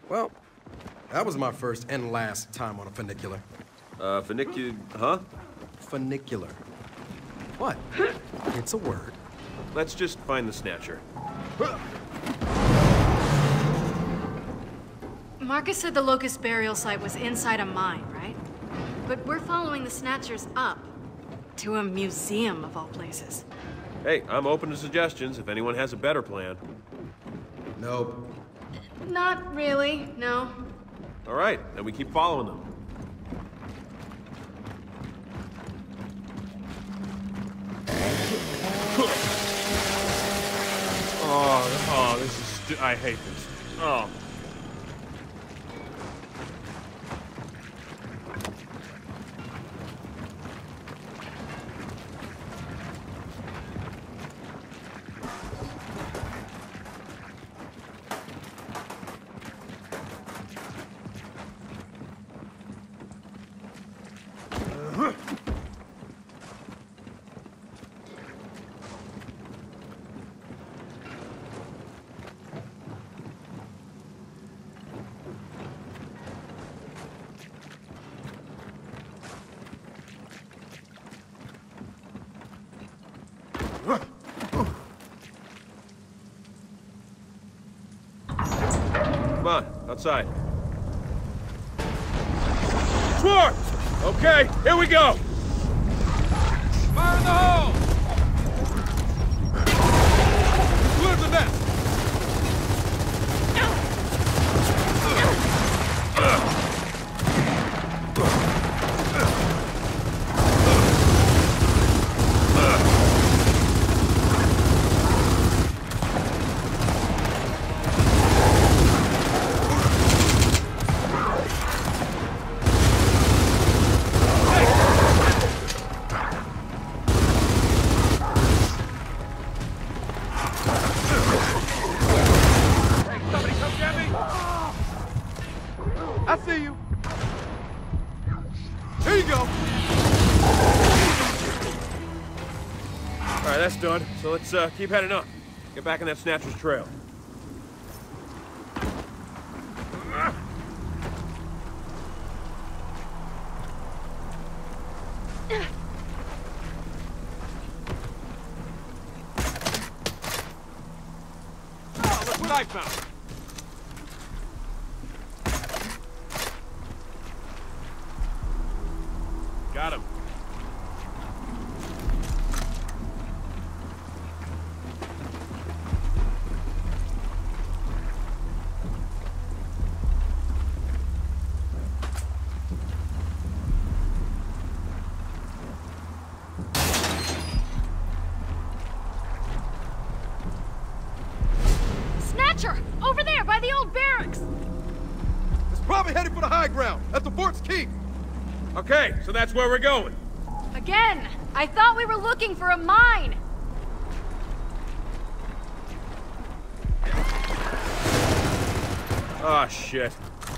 Well, that was my first and last time on a funicular. Huh? Funicular. What? It's a word. Let's just find the Snatcher. Marcus said the Locust burial site was inside a mine, right? But we're following the Snatchers up. To a museum, of all places. Hey, I'm open to suggestions if anyone has a better plan. Nope. Not really, no. All right, then we keep following them. This is I hate this. Oh. Come on, outside. Schwartz! Okay, here we go! Fire in the hole! Clear the nest! I see you. Here you go. All right, that's done. So let's keep heading up. Get back on that Snatcher's trail. Oh, look what I found. Got him. Snatcher! Over there, by the old barracks! It's probably headed for the high ground at the fort's keep. Okay, so that's where we're going. Again! I thought we were looking for a mine! Ah, shit.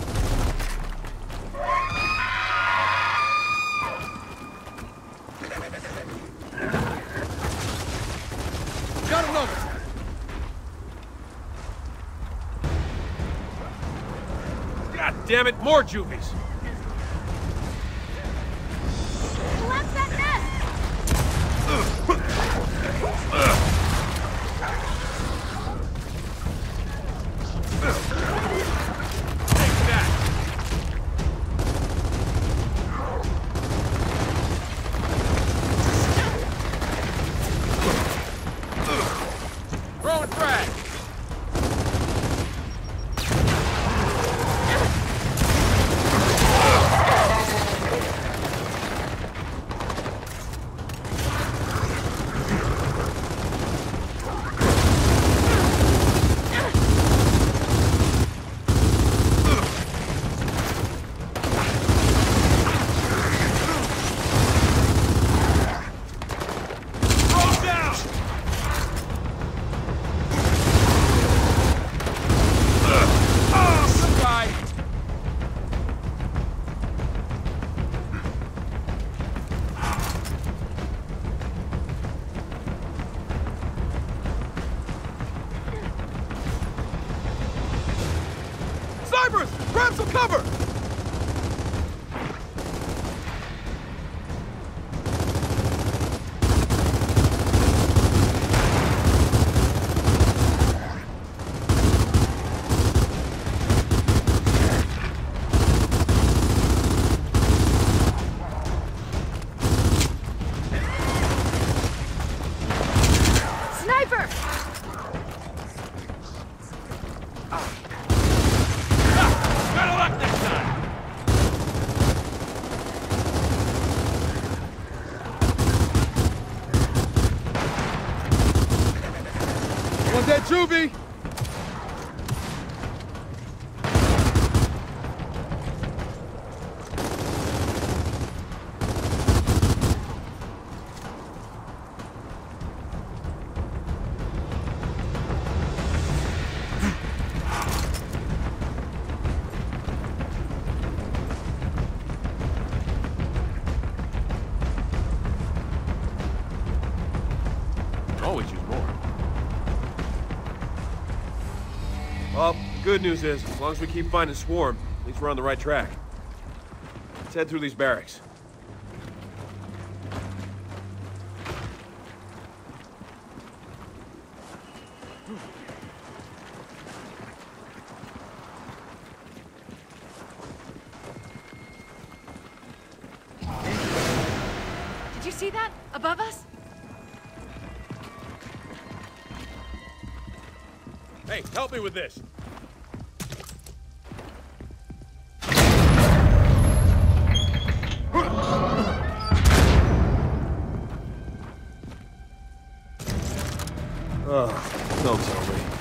Got another. God damn it, more juvies. Collapse that Take that. Throw and frag. Snipers! Grab some cover! Want that juvie? Always use more. Well, the good news is, as long as we keep finding Swarm, at least we're on the right track. Let's head through these barracks. Did you see that? Above us? Hey, help me with this. Oh, don't tell me.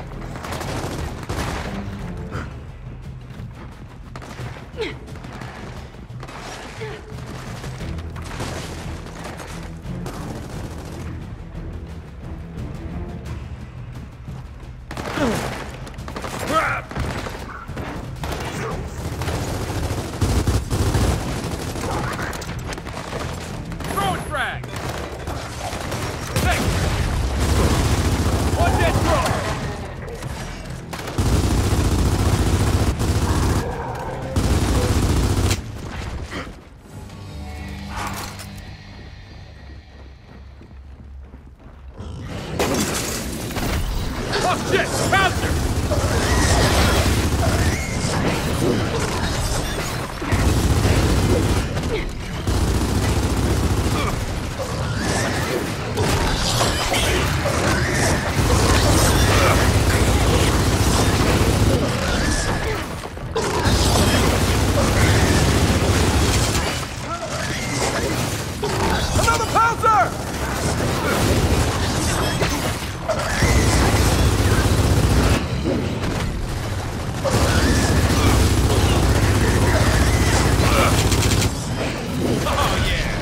Throw it, frag! Hey! Watch that throw! Oh shit! Bouncer! Another pouncer! Oh yeah!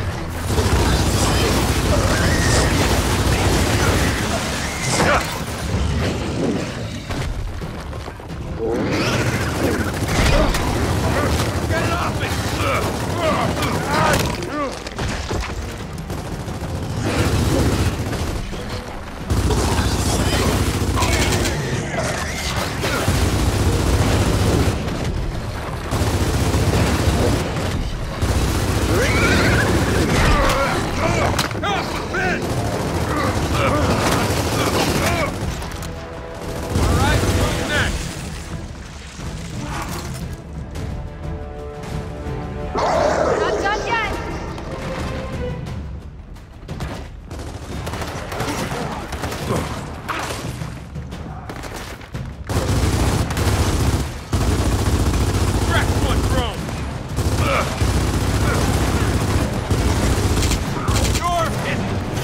Get it off Alright, who's next? Not done yet! Crack one drone! You're hit!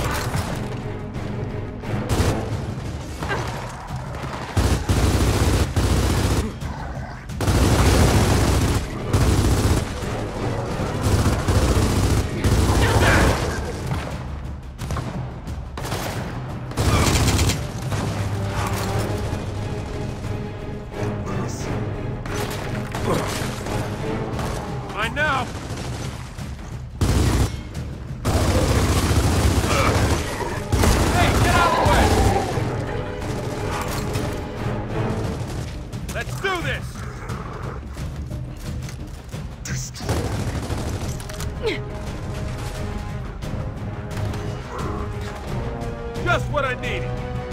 I know! Hey, get out of the way! Let's do this! Just what I needed.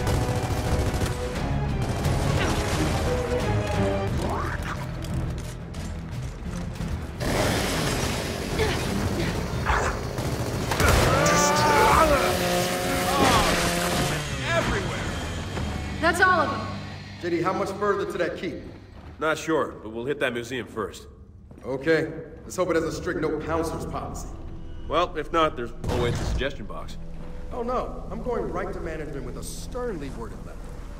That's all of them. JD, how much further to that keep? Not sure, but we'll hit that museum first. Okay. Let's hope it has a strict no pouncers policy. Well, if not, there's always the suggestion box. Oh no, I'm going right to management with a sternly worded letter.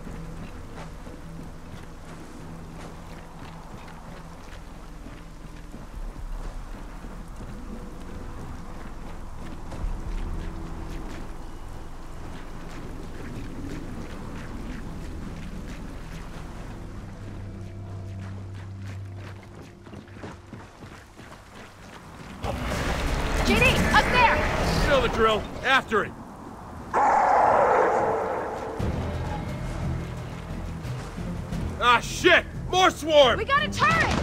JD, up there! You know the drill. After it. Ah, shit! More swarm! We gotta turn it!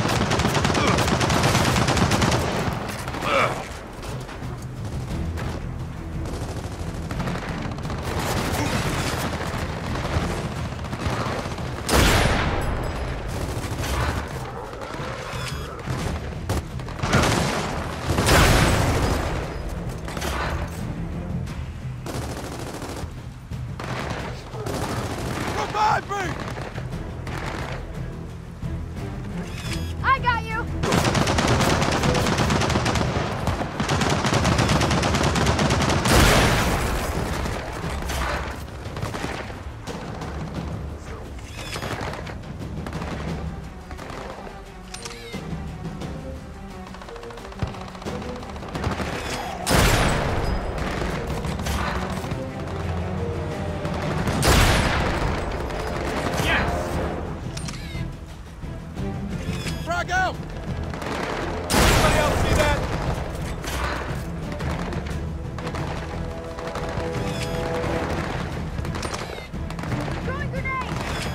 Revive me! I got you! Frag out! Anybody else see that? Throwing grenade!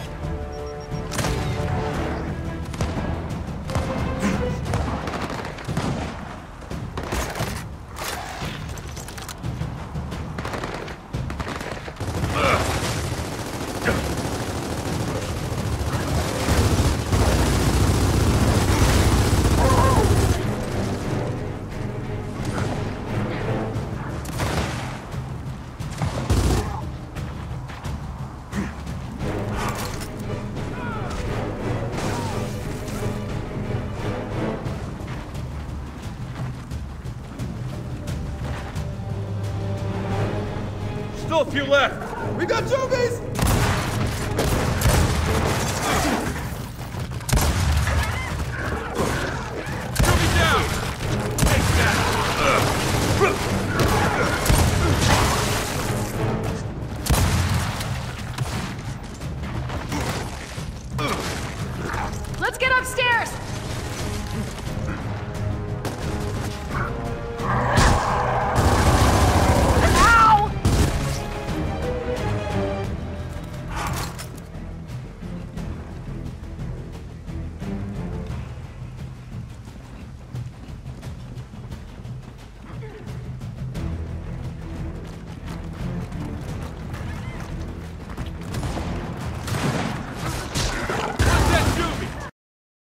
Still a few left. We got zombies! Shoot me down! Take that! Let's get upstairs!